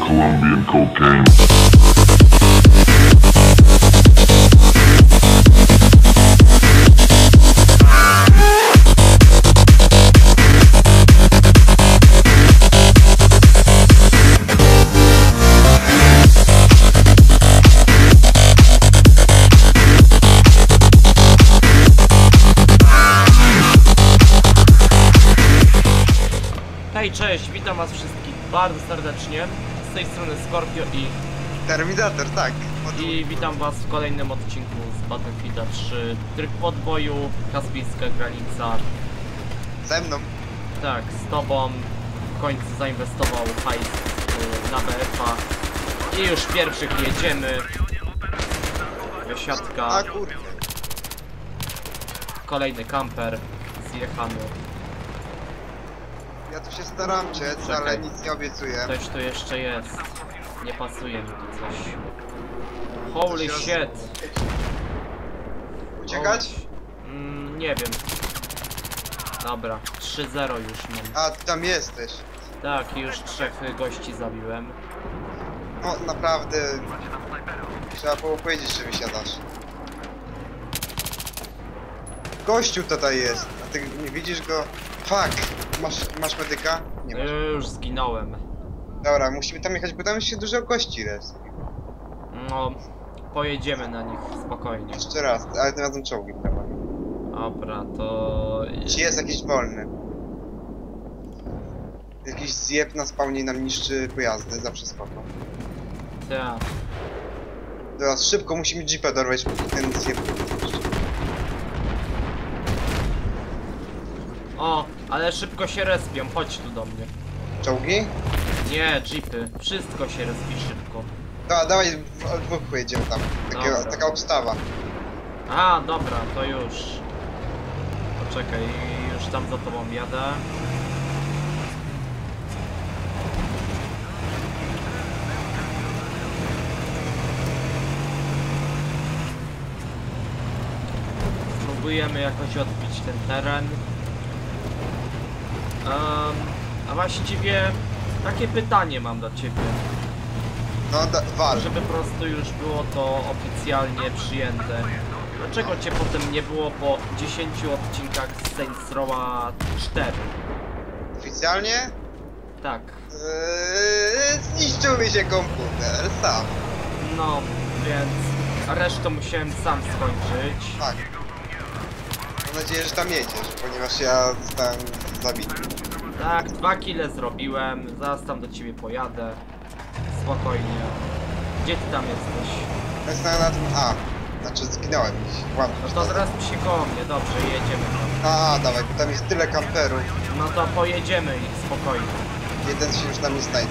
Colombian cocaine. Hej, cześć, witam was wszystkich bardzo serdecznie. Z tej strony Scorpio i Terminator, tak. I witam was w kolejnym odcinku z Battlefielda 3. Tryb podboju, Kaspijska granica. Ze mną. Tak, z tobą. W końcu zainwestował hajs na BF-a. I już pierwszych jedziemy. Wysiadka. A kurde. Kolejny kamper. Zjechany. Ja tu się staram ciec, Czekaj. ale nic nie obiecuję. Ktoś tu jeszcze jest. Nie pasuje mi tu coś. Holy Coś shit. Uciekać? Nie wiem. Dobra, 3-0 już mam. A, ty tam jesteś. Tak, już 3 gości zabiłem. No, naprawdę. Trzeba było powiedzieć, że wysiadasz. Gościu tutaj jest. A ty nie widzisz go? Fuck. Masz medyka? Nie masz. Już zginąłem. Dobra, musimy tam jechać, bo tam się dużo gości jest. No, pojedziemy na nich spokojnie. Jeszcze raz, ale tym razem czołgiem chyba. Dobra, to... Czy jest jakiś wolny? Jakiś zjeb na spawnie nam niszczy pojazdy, zawsze spoko. Tak. Teraz szybko musimy jeepa dorwać, póki ten zjeb niszczy. O, ale szybko się respią, chodź tu do mnie. Czołgi? Nie, jeepy, wszystko się respi szybko. Dawaj, w dwóch pojedziemy tam. Dobra. Taka obstawa. A, dobra, to już. Poczekaj, już tam za tobą jadę. Spróbujemy jakoś odbić ten teren. A właściwie takie pytanie mam do ciebie. No, wal. Żeby po prostu już było to oficjalnie przyjęte. Dlaczego cię potem nie było po 10 odcinkach z Saints Row'a 4? Oficjalnie? Tak. Zniszczył mi się komputer, sam. No, więc resztę musiałem sam skończyć. Tak. Mam nadzieję, że tam jedziesz, ponieważ ja zostałem zabity. Tak, 2 kile zrobiłem. Zaraz tam do ciebie pojadę. Spokojnie. Gdzie ty tam jesteś? Jestem na tym A. Znaczy zginąłem gdzieś. No to teraz się koło mnie, dobrze, jedziemy. Dawaj, bo tam jest tyle kamperów. No to pojedziemy ich spokojnie. Jeden się już tam nie znajdzie.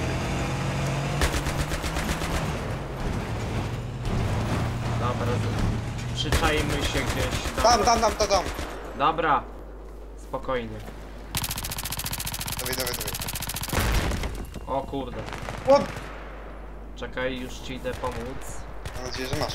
Dobra, przyczajmy się gdzieś. Tam, to dom. Dobra, spokojnie. Dawaj. O kurde. O! Czekaj, już ci idę pomóc. Mam nadzieję, że masz.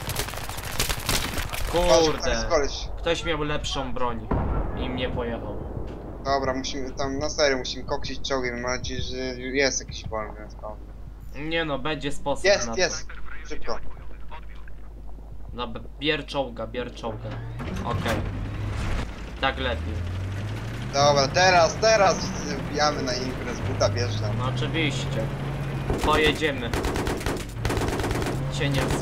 Kurde. Tam koleś. Ktoś miał lepszą broń i mnie pojechał. Dobra, musimy tam, na serio, musimy koksić czołgiem. Mam nadzieję, że jest jakiś wolny na spawnie. Nie no, będzie sposób na to. Jest! Szybko. Dobra, bierz czołga. Okej. Tak lepiej. Dobra, teraz wbijamy na imprez, buta wjeżdżam. No oczywiście. Pojedziemy. Cienia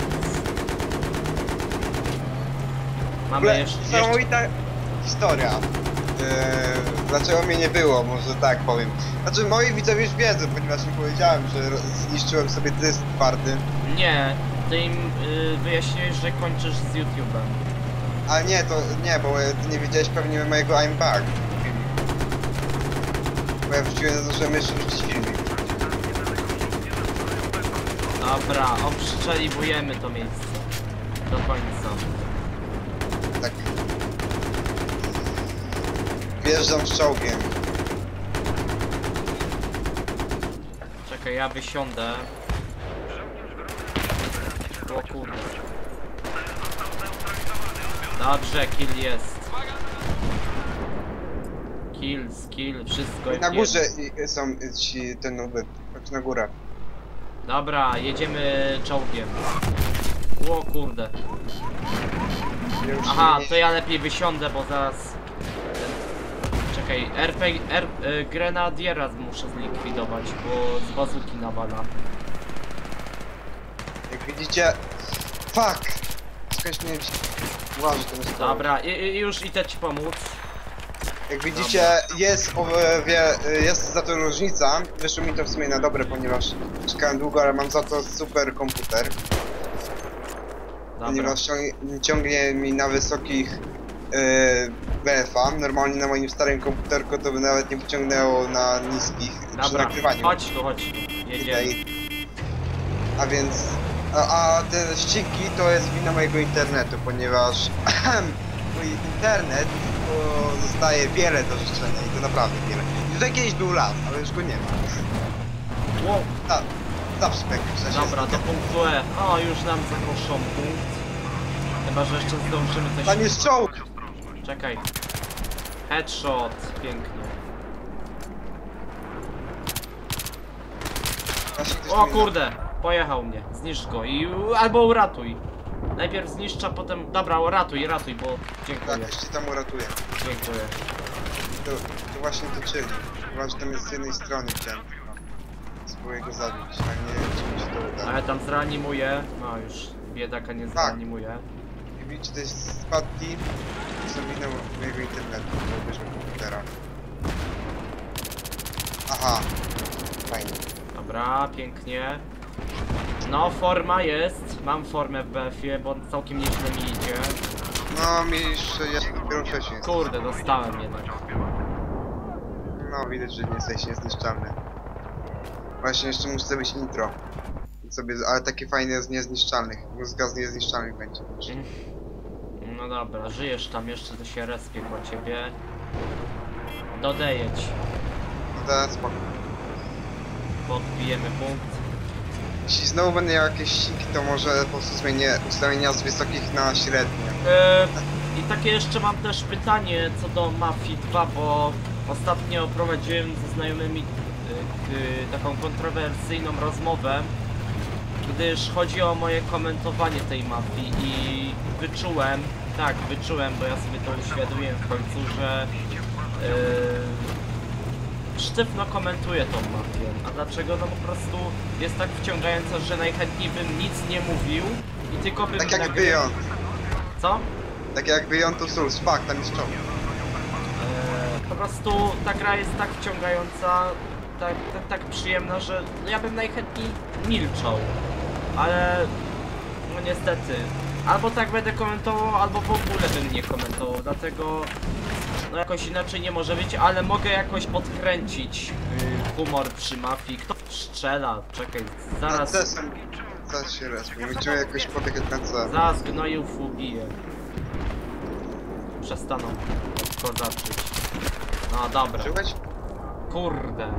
Mamy jeszcze... Niesamowita historia. Dlaczego mnie nie było, może tak powiem. Znaczy moi widzowie już wiedzą, ponieważ im powiedziałem, że zniszczyłem sobie dysk twardy. Nie, ty im wyjaśniłeś, że kończysz z YouTube'em. Ale nie, to nie, bo ty nie wiedziałeś pewnie mojego I'm back filmu. Bo ja wrzuciłem za to, że myślę wrzucić filmik. Dobra, obszczeliwujemy to miejsce. Do końca. Tak. Wjeżdżam z czołgiem. Czekaj, ja wysiądę. O kurde. Dobrze, kill jest. Kill, wszystko jest. Na górze są ci te nuby. Chodź na górę. Dobra, jedziemy czołgiem. O kurde. Aha, to ja lepiej wysiądę, bo zaraz... Czekaj, grenadiera muszę zlikwidować, bo z bazuki nawala. Jak widzicie... Fuck! Skądś nie wiem, uważaj, to jest Dobra, już idę ci pomóc. Jak widzicie, jest za to różnica. Wyszło mi to w sumie na dobre, ponieważ czekałem długo, ale mam za to super komputer. Dobra. Ponieważ ciągnie mi na wysokich BFA. Normalnie na moim starym komputerku to by nawet nie wyciągnęło na niskich przy Dobra, nagrywaniu. chodź tu, jedziemy. A więc... A te ścigi to jest wina mojego internetu, ponieważ mój internet zostaje wiele do życzenia i to naprawdę wiele. Tutaj kiedyś był las, ale już go nie ma. Wow. Zawsze w jakimś sensie Dobra, jest do punktu E. O, już nam zakoszą punkt. Chyba, że jeszcze zdążymy coś... tam jest czołg! Czekaj. Headshot. Pięknie. Właśnie ktoś O mi kurde. Pojechał mnie. Zniszcz go i... albo uratuj. Najpierw zniszcza, potem... Dobra, ratuj, bo... Dziękuję. Tak, jeszcze tam uratuje. Dziękuję. To właśnie to czyni. Chyba, że tam jest z jednej strony chciałem. Spróbuję go zabić, a nie wiem, czy mi się to uda. Ale tam zreanimuje. No już. Biedaka nie zreanimuje. I widzicie, te spadki są winą mojego internetu, bo bierzemy komputera. Aha. Fajnie. Dobra, pięknie. No, forma jest. Mam formę w BF-ie, bo całkiem nieźle mi idzie. No, mi jeszcze jest dopiero wcześniej. Kurde, dostałem jednak. No, widać, że nie jesteś niezniszczalny. Właśnie jeszcze muszę zrobić intro. Ale takie fajne z niezniszczalnych. Muzyka z niezniszczalnych będzie. No dobra, żyjesz tam jeszcze, to się respię po ciebie. Dodaję ci. No teraz spoko. Podbijemy punkt. Jeśli znowu będę miał jakieś ścigi, to może po prostu zmienię ustawienia z wysokich na średnie. I takie jeszcze mam też pytanie co do Mafii 2, bo ostatnio prowadziłem ze znajomymi taką kontrowersyjną rozmowę, gdyż chodzi o moje komentowanie tej mafii i wyczułem, bo ja sobie to uświadomiłem w końcu, że sztywno komentuję tą mafię. A dlaczego? No po prostu jest tak wciągająca, że najchętniej bym nic nie mówił i tylko bym Tak jak Beyond. Co? Tak jak Beyond to Souls, fuck, tam jest czołg. Po prostu ta gra jest tak wciągająca, tak przyjemna, że ja bym najchętniej milczał. Ale no niestety, albo tak będę komentował, albo w ogóle bym nie komentował, dlatego no jakoś inaczej nie może być, ale mogę jakoś podkręcić humor przy mafii. Kto strzela? Czekaj, zaraz... Zaraz się respię, musimy jakoś podjechać na C. Zaraz gnojów ubiję. Przestaną kozaczyć. No dobra. Czułeś? Kurde.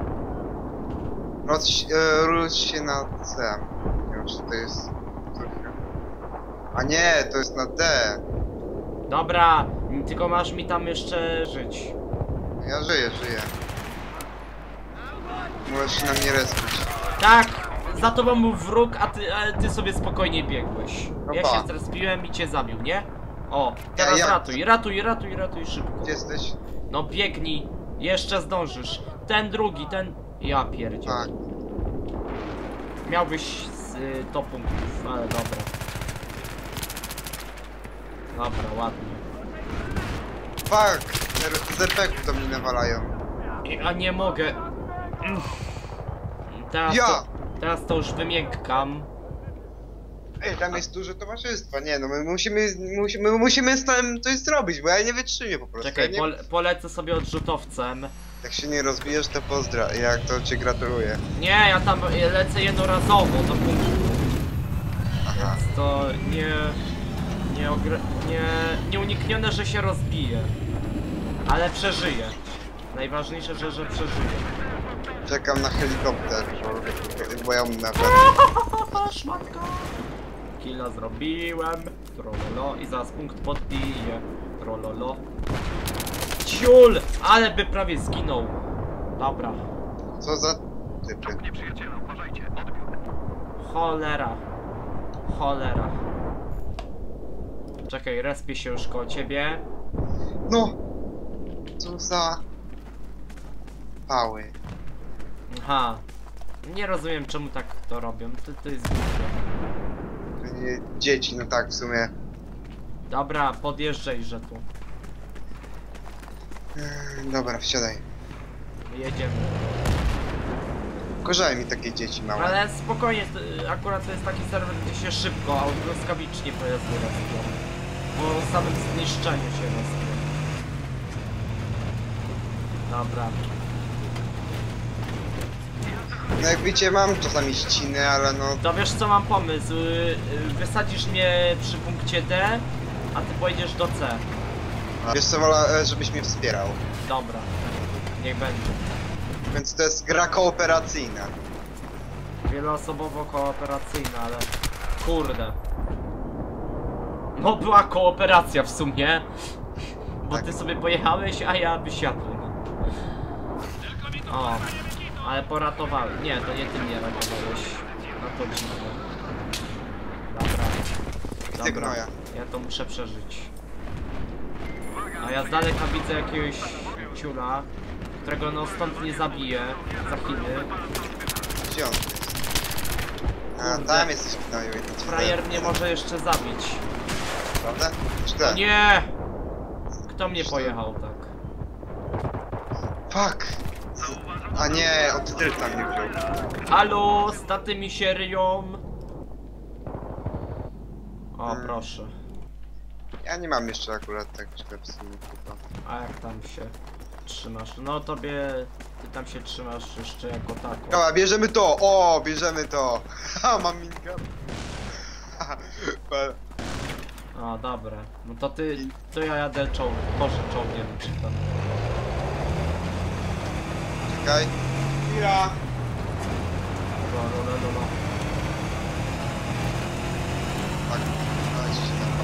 Rusz się na C. Nie wiem, czy to jest... trochę... A nie, to jest na D. Dobra, tylko masz mi tam jeszcze żyć. Ja żyję. Możesz się na mnie respić. Tak! Za tobą był wróg, a ty sobie spokojnie biegłeś. Ja Opa. się zrespiłem i cię zabił, nie? O, teraz ratuj szybko. Gdzie jesteś? No biegnij, jeszcze zdążysz. Ten drugi, ja pierdzielę. Tak. Miałbyś z to punktów, ale dobra. Dobra, ładnie. Fuck! Z RPG-ów do mnie nawalają. A nie mogę. Teraz to już wymiękkam. Ej, tam jest duże towarzystwo. Nie no, my musimy z tym coś zrobić, bo ja nie wytrzymię po prostu. Czekaj, ja nie... polecę sobie odrzutowcem. Jak się nie rozbijesz, to jak to cię gratuluję. Nie, ja tam lecę jednorazowo do punktu. Aha. Więc to nieuniknione, że się rozbije. Ale przeżyję. Najważniejsze, że przeżyję. Czekam na helikopter, bo ja umiem naprawdę. Szmatka! Killa zrobiłem. Trololo. I zaraz punkt podbiję. Trololo. Ciul! Ale by prawie zginął. Dobra. Co za typy? Cholera. Cholera. Czekaj, respię się już koło ciebie. No! Co za... pały. Aha. Nie rozumiem czemu tak to robią. To jest głupie. Dzieci, no tak w sumie. Dobra, podjeżdżaj, że tu. Dobra, wsiadaj. Jedziemy. Korzaj mi takie dzieci małe. Ale spokojnie, akurat to jest taki serwer, gdzie się szybko, a błyskawicznie pojazdy respią. Po samym zniszczeniu się respią. Dobra. No jak wiecie, mam czasami ściny, ale no... To wiesz co, mam pomysł. Wysadzisz mnie przy punkcie D, a ty pojedziesz do C. Wiesz co, wolę, żebyś mnie wspierał. Dobra. Niech będzie. Więc to jest gra kooperacyjna. Wieloosobowo-kooperacyjna, ale... Kurde. No była kooperacja w sumie. Bo Tak. ty sobie pojechałeś, a ja wysiadłem. O. Ale poratowałem. Nie, to nie ty mnie ratowałeś. No to dziwne. Dobra. Widzę gnoja. Ja to muszę przeżyć. A ja z daleka widzę jakiegoś ciula, którego no stąd nie zabiję za chwilę. Gdzie on jest? A, Kurde. tam jesteś gnoju. Frajer mnie może jeszcze zabić. Prawda? O Źle. nie! Kto mnie pojechał tak? Fuck! A nie, od tylta mnie wziął. Halo, staty mi się ryją. O, proszę. Ja nie mam jeszcze akurat tak źle w sumie chyba. A jak tam się trzymasz? No tobie... Ty tam się trzymasz jeszcze jako tako. Dobra, bierzemy to! O, bierzemy to! Ha, mam minka. O, dobra. No to ty... To ja jadę czołgiem czy tam. Czekaj. Chwila! No. Tak, ale ci się tam.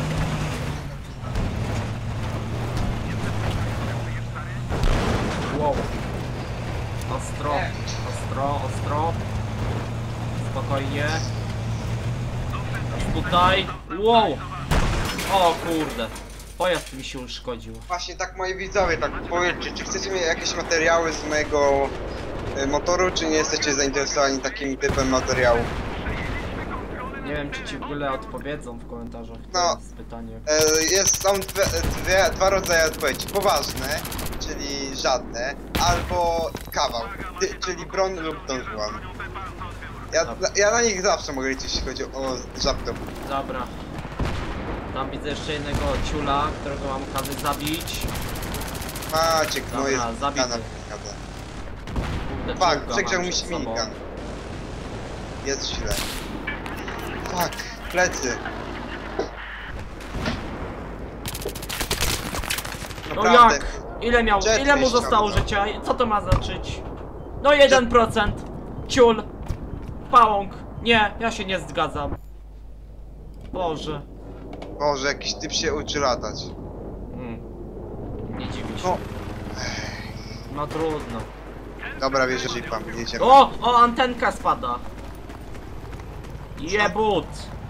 Wow. Ostro. Spokojnie. Tutaj. Wow. O kurde. Pojazd mi się uszkodził. Właśnie tak moi widzowie, tak powiedzcie, czy chcecie mieć jakieś materiały z mojego motoru, czy nie jesteście zainteresowani takim typem materiału? Nie wiem czy ci w ogóle odpowiedzą w komentarzach. To No. jest pytanie. Są dwa rodzaje odpowiedzi. Poważne, czyli żadne, albo kawał, czyli broń lub Don Juan. Ja na nich zawsze mogę liczyć, jeśli chodzi o żabkę. Dobra. Tam widzę jeszcze jednego ciula, którego mam okazję zabić. Macie, no Dobra, jest zabity. gana przeszkadza. Kurde, Fuck, czołga przegrzał mam mi się przed sobą. minigun. Jest źle. Fuck, plecy. No Naprawdę. jak? Ile miał? Jet Ile mu wyściągnął. zostało życia? Co to ma znaczyć? No 1%. Ciul. Pałąk. Nie, ja się nie zgadzam. Boże. Boże, jakiś typ się uczy latać. Nie dziwi się. No. No trudno. Dobra, wierzę, że pan, jedziemy. O, antenka spada. Jebut.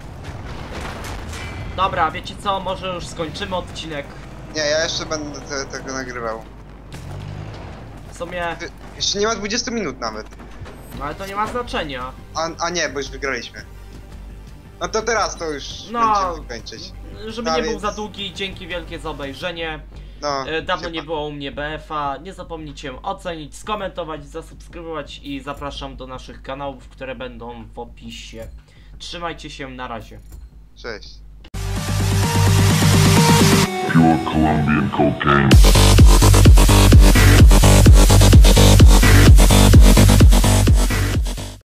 Dobra, wiecie co? Może już skończymy odcinek. Nie, ja jeszcze będę tego nagrywał. W sumie... Jeszcze nie ma 20 minut nawet. No ale to nie ma znaczenia. A nie, bo już wygraliśmy. No to teraz to już No. będziemy kończyć. Żeby No nie był więc- za długi, dzięki wielkie za obejrzenie. No, Dawno nie siema. było u mnie BF-a. Nie zapomnijcie ocenić, skomentować, zasubskrybować i zapraszam do naszych kanałów, które będą w opisie. Trzymajcie się, na razie. Cześć. Pure Colombian cocaine.